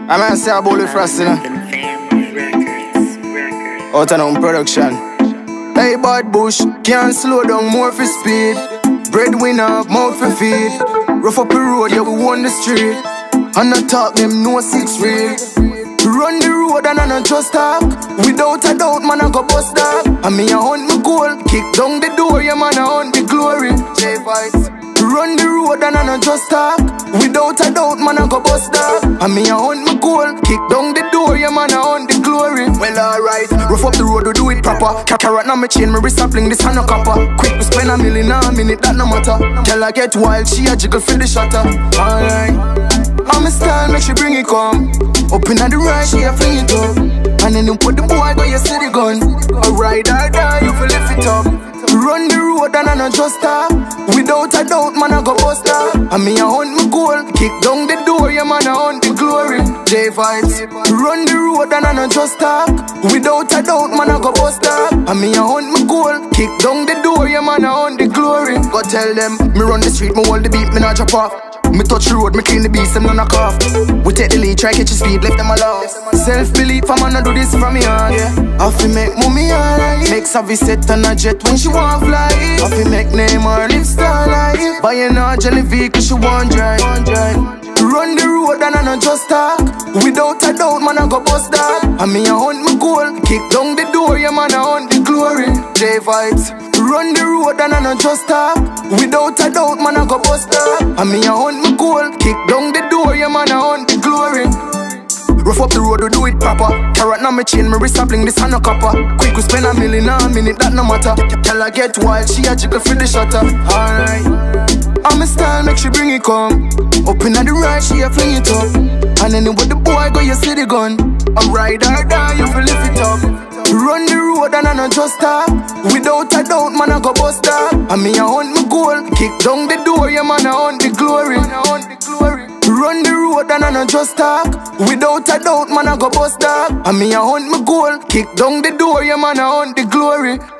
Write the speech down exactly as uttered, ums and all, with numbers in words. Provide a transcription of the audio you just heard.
I might say a bullet frost, you know. Out and on production. Hey, bad bush, can't slow down, more for speed. Breadwinner, mouth for feed. Rough up the road, yeah, we won the street. And I talk them no six feet. Run the road and I not just talk. Without a doubt, man, I go bust dog. And me a hunt my goal, kick down the door, yeah, man, I hunt the glory. J-Vibes. Run the road and I not just talk. Without a doubt, man, I go bust dog. And me a hunt my goal, kick down the door, yeah, man, I hunt the glory. Well, alright, rough up the road, we do it proper. Carrot now me chain, me wrist a bling, this hand no copper. Quick, we spend a million a minute, that no matter. Tell her get wild, she a jiggle for the shutter. Alright, I'm a style, make she bring it come. Up in the right, she a fling it up. And then you put the boy, go you see the gun. Alright, I die, you feel lift it up. Run the road and I not just stop. Without a doubt, man, I go bust up. And me a hunt my goal, kick down the door, yeah, man, I hunt the glory. J-Vibes. Run the road and I not just stop. Without a doubt, man, I go bust up. And me a hunt my goal, kick down the door, yeah, man, I hunt the glory. Go tell them, me run the street, me hold the beat, me not drop off. Me touch the road, me clean the beast, them no knock off. We take the lead, try catch the speed, left them alone. Self-belief, I'm gonna do this from me on, yeah. I fi make mommy alright. Make Savvy set on a jet when she want fly. I fi make name her live star life. Buying a jelly vehicle, she want drive. Run the road and I not just talk. Without a doubt, man, I go bust dog. And me a hunt my goal, kick down the door, yeah, man, I hunt the glory. J-Vibes. Run the road and I not just talk. Without a doubt, man, I go bust dog. And me a hunt my goal, kick down the door, yeah, man, I hunt the glory. Rough up the road, we do it proper. Carrot now me chain, me wrist a bling, this hand no copper. Quick, we spend a million a minute, that no matter. Tell her get wild, she a jiggle for the shutter. Alright, I'm a style, make she bring it come. Up in the right, she a fling it up. And then with the boy, go you see the gun. Alright, or die, you feel lift it up. Run the road and I not just stop. Without a doubt, man, I go bust up. And me a hunt my goal, kick down the door, yeah, man, I hunt the glory. Run the road and I not just talk. Without a doubt, man, I go bust up. And me a hunt my goal, kick down the door, yeah, man, I hunt the glory.